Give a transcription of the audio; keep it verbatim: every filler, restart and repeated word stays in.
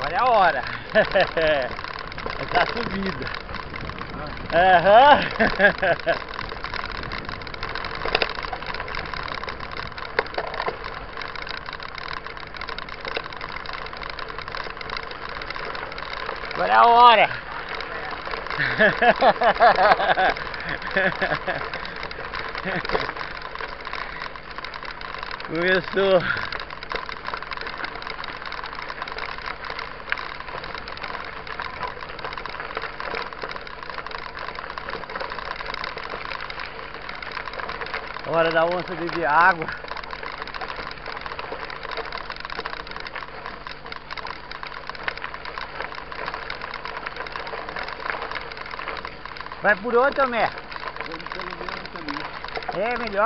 Olha a hora. Essa subida. Aham. Olha a hora. Começou. Hora da onça beber água. Vai por onde, Tomé? É melhor.